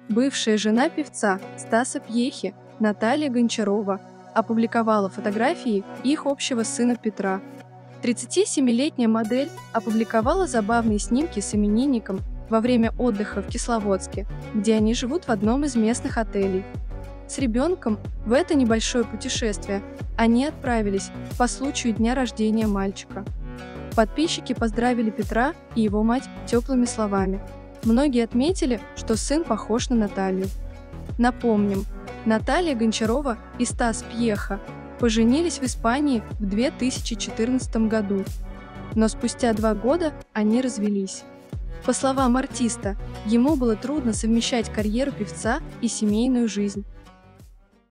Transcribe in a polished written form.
Бывшая жена певца Стаса Пьехи, Наталья Гончарова, опубликовала фотографии их общего сына Петра. 37-летняя модель опубликовала забавные снимки с именинником во время отдыха в Кисловодске, где они живут в одном из местных отелей. С ребенком в это небольшое путешествие они отправились по случаю дня рождения мальчика. Подписчики поздравили Петра и его мать теплыми словами. Многие отметили, что сын похож на Наталью. Напомним, Наталья Гончарова и Стас Пьеха поженились в Испании в 2014 году, но спустя 2 года они развелись. По словам артиста, ему было трудно совмещать карьеру певца и семейную жизнь.